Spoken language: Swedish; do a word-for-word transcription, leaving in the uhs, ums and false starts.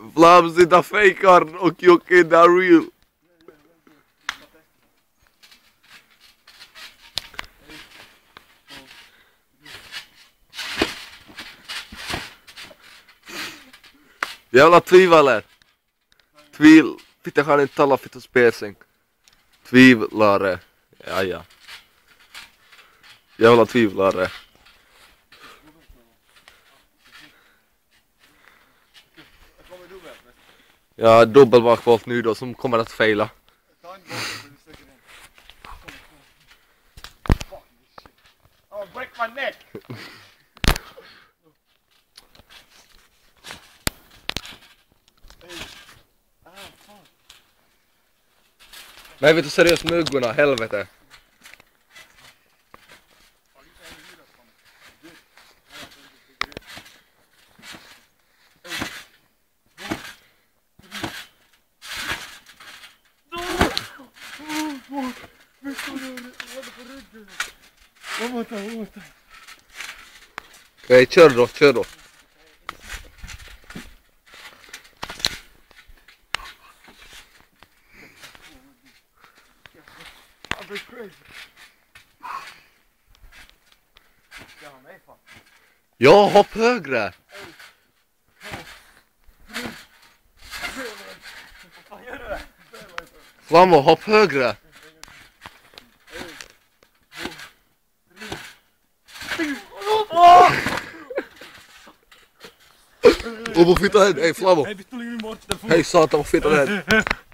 Flam sitter fejkar och Jocke är real. Jävla tvivlare. Tvil... Fitta kan inte tala fitta spesing. Tvivlare. Ja, ja. Jävla tvivlare. Ja, dubbelbakvolt nu då som kommer att fejla. Oh, break my neck. Nej, vet du seriöst muggorna, helvete. Okej, kör då, kör då. Ja, hopp högre. Flamor, hopp högre. Åh, vad fitta hänt? Hej, Flamor. Hej, satan, vad fitta hänt?